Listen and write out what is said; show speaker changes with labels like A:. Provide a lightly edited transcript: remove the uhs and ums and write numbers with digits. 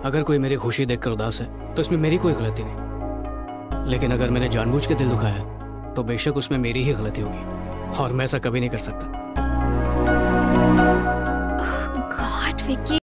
A: अगर कोई मेरी खुशी देखकर उदास है तो इसमें मेरी कोई गलती नहीं, लेकिन अगर मैंने जानबूझ के दिल दुखाया है तो बेशक उसमें मेरी ही गलती होगी, और मैं ऐसा कभी नहीं कर सकता।
B: गॉड विक्की।